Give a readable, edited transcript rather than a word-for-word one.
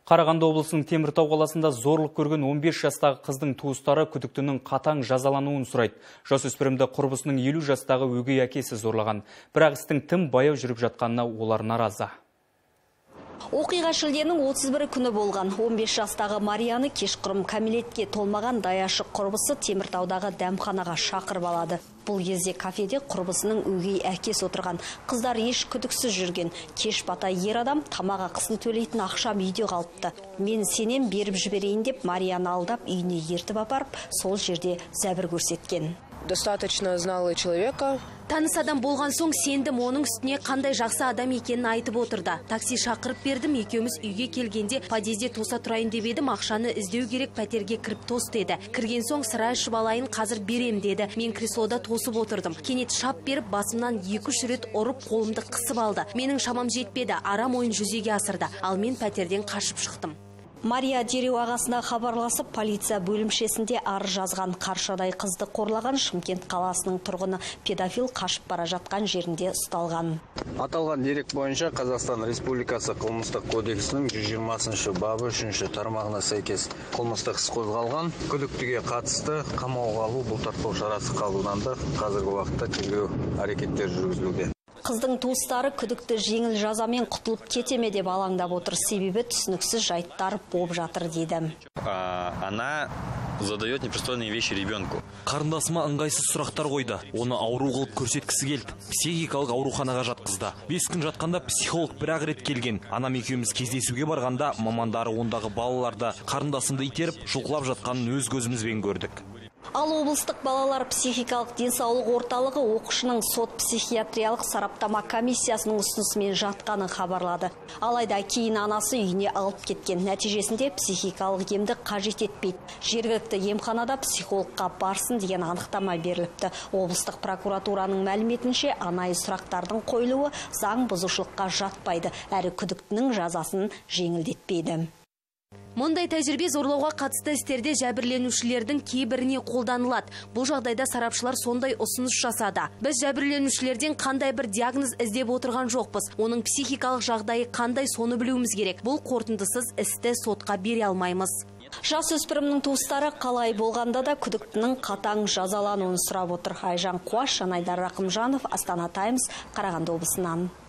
Қарағанды облысының Теміртау қаласында зорлық көрген 15 жастағы қыздың туыстары күдіктінің қатаң жазалануын сұрайды. Жасөспірімді құрбысының 50 жастағы өгей әкесі зорлаған. Бірақ істің тым баяу жүріп жатқанына олар наразы. Оқиға шілденің 31 күні болған. 15 жастағы Марияны кешқұрым кәмелетке толмаған даяшы құрбысы Теміртаудағы дәмханаға шақырып алады. Бұл кезде кафеде құрбысының өгей әкесі отырған. Қыздар еш күдіксіз жүрген. Кеш бата ер адам тамақ ақысын төлейтін ақшам үйде қалыпты. Мен сенен беріп жіберейін деп Марияны алдап үйіне ертіп апарып, сол жерде зәбір көрсеткен. Достаточно знала человека. Таныс адам болған соң сендім, оның үстіне қандай жақсы адам екенін айтып отырды. Такси шақырып бердім, екеуміз үйге келгенде подъезде тоса тұрайын деп едім, ақшаны іздеу керек, пәтерге кіріп тос деді. Кірген соң сыра ішіп алайын, қазір берем деді. Мен креслода тосып отырдым. Кенет шап беріп, басымнан 2-3 рет ұрып, қолымды қысып алды. Менің шамам жетпеді, арам ойын жүзеге асырды. Ал мен пәтерден қашып шықтым. Мария дереу ағасына хабарласып, полиция бөлімшесінде арыз жазған. Қаршадай қызды қорлаған Шымкент қаласының тұрғыны педофил қашып бара жатқан жерінде ұсталған. Аталған дерек бойынша Қазақстан Республикасы қылмыстық кодексінің 120 бабы 3 тармағына сәйкес қылмыстық іс қозғалған. Күдіктіге қатысты қамауға алу бұлтартпау шарасы қабылданды. Қазіргі уақытта тергеу әрекеттер жүргізілуде. Қыздың туыстары күдікті жеңіл жазамен құтылып кетеме деп алаңдап отыр. Себебі түсініксіз жайттар болып жатыр дейді. Она задает непристойные вещи ребенку. Қарындасыма ыңғайсыз сұрақтар қойды. Оны ауру қылып көрсеткісі келді. Психикалық ауруханаға жатқызды. 5 күн жатқанда психолог бір-ақ рет келген. Анам екеуміз кездесуге барғанда мамандары ондағы балаларды қарындасымды итеріп жұлқылап жатқанын өз көзімізбен көрдік. Ал облыстық балалар психикалық денсаулық орталығы оқушының сот психиатриялық сараптама комиссиясының ұсынысымен жатқанын хабарлады. Алайда кейін анасы үйіне алып кеткен. Нәтижесінде психикалық емді қажет етпейді. Жергілікті емханада психологқа барсын деген анықтама беріліпті. Облыстық прокуратураның мәліметінше анайы сұрақтардың қойылуы заң бұзушылыққа жатпайды, әрі күдіктінің жазасын жеңілдетпейді. Мұндай тәжірибе зорлауға қатысты істерде жәбірленушілердің кейбіріне қолданылады. Бұл жағдайда сарапшылар сондай ұсыныс жасады. Біз жәбірленушілерден қандай бір диагноз іздеп отырған жоқпыз. Оның психикалық жағдайы қандай, соны білуіміз керек. Бұл қорытындысыз істі сотқа бере алмаймыз. Жасөспірімнің туыстары қалай болғанда да күдіктінің қатаң жазалануын сұрап отыр. Айжан Қуаш, Жанайдар Рақымжанов, Астана Таймс, Қарағанды облысынан.